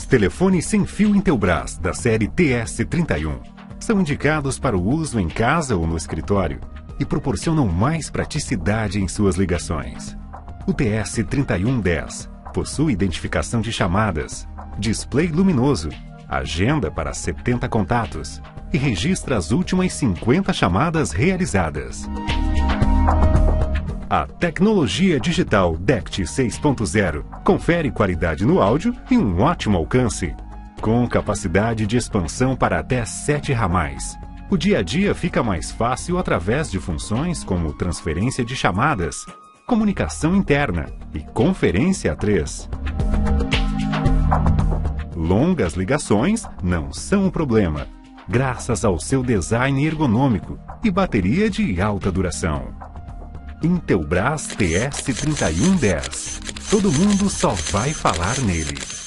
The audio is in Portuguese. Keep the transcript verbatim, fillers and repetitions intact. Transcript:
Os telefones sem fio Intelbras da série T S trinta e um são indicados para o uso em casa ou no escritório e proporcionam mais praticidade em suas ligações. O T S trinta e um dez possui identificação de chamadas, display luminoso, agenda para setenta contatos e registra as últimas cinquenta chamadas realizadas. A tecnologia digital D E C T seis ponto zero confere qualidade no áudio e um ótimo alcance. Com capacidade de expansão para até sete ramais, o dia a dia fica mais fácil através de funções como transferência de chamadas, comunicação interna e conferência a três. Longas ligações não são um problema, graças ao seu design ergonômico e bateria de alta duração. Intelbras T S trinta e um dez. Todo mundo só vai falar nele.